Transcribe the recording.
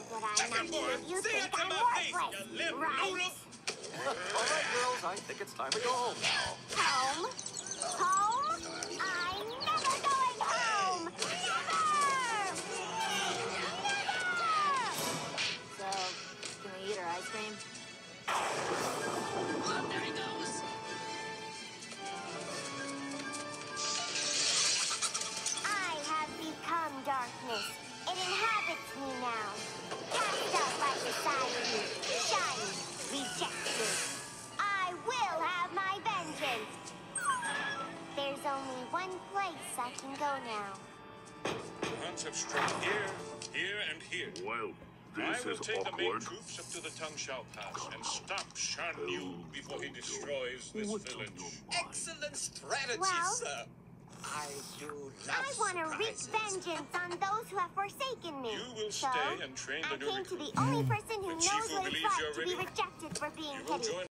But I'm not sure if you think I'm worthless, right? All right, girls, I think it's time to go home now. Home? Home? I'm never going home! Never! Never! So, can we eat our ice cream? Oh, there he goes. I have become darkness. It inhabits me now. Cast out by society. Shunned. Rejected. I will have my vengeance. There's only one place I can go now. The Huns have struck here, here, and here. Well, I this will is take the main awkward. troops up to the Tung Shao Pass and stop Shan Yu before he destroys this village. Excellent strategy, Well, sir. I do love I want to wreak surprises. vengeance on those who have forsaken me. You will So, stay and train I the new came to recruit. the only person who The knows chief who what it's believes like you're to be ready, rejected for being You will pitied. join